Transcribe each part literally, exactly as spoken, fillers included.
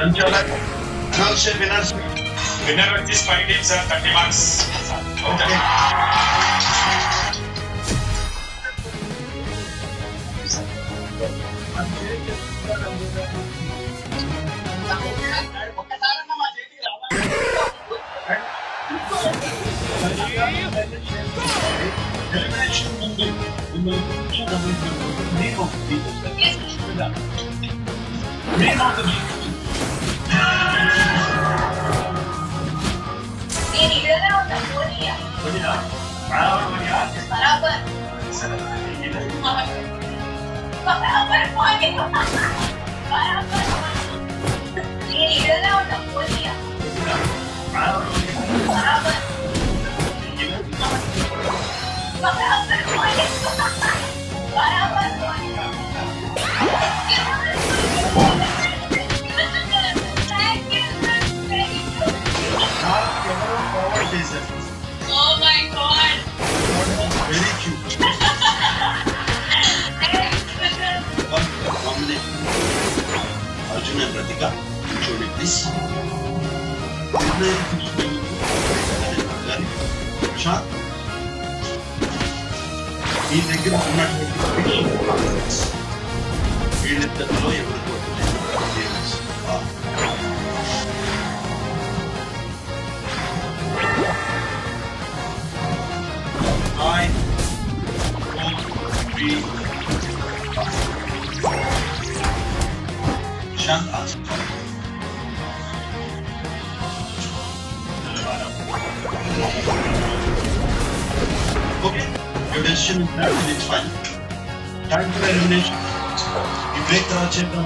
Announce your winners. Winner of these five games are thirty marks. Okay. Elimination ముందు మిమ్మల్ని కూర్చోబెట్టుకున్న name of the name of the నేను ఇడలే ఉన్నా పోనీయా పోనీయా బరాబర్ పోనీయా బరాబర్ సరే బరాబర్ పోనీయా బరాబర్ నేను ఇడలే ఉన్నా పోనీయా బరాబర్ బరాబర్ बराबर पॉइंट बराबर point thank you oh my god very cute one combination Arjun and Pratika show it please shot ఈ దగ్గర ఉన్నటువంటి వీళ్ళిద్దరిలో ఎవరు I will be Shant asked okay. Your decision is that and it's fine. Time for elimination. You break the check down.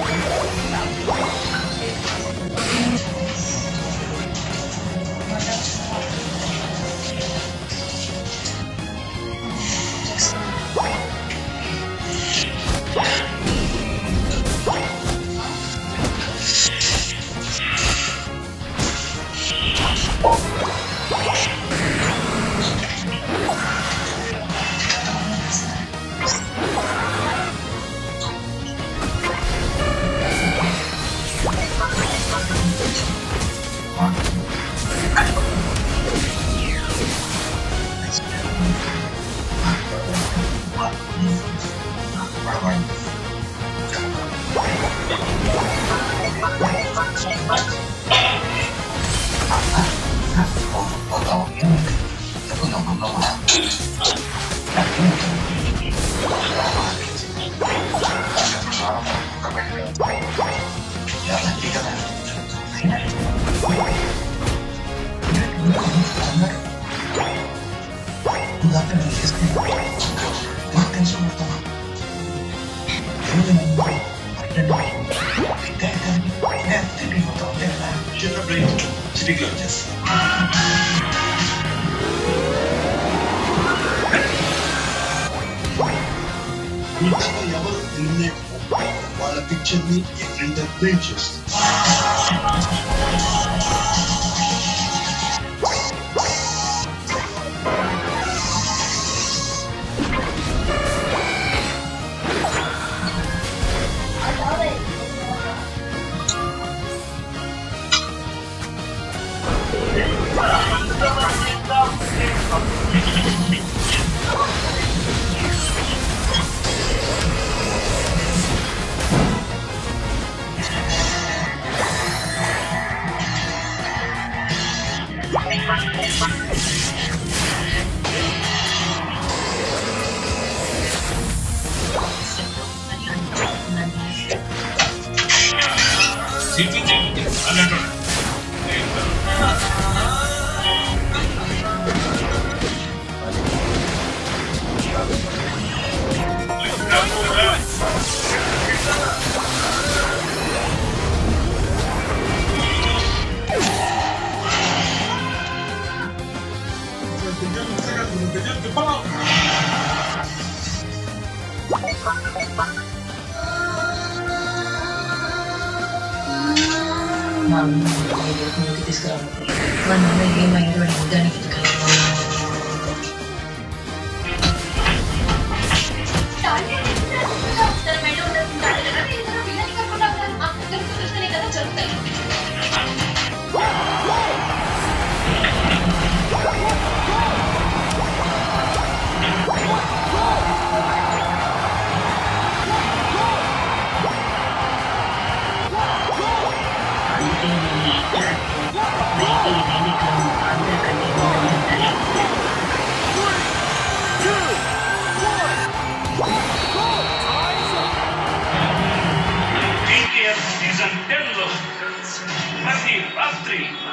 ఎవరు eliminate వాళ్ళ picture ని interpret చేస్తారు तर three.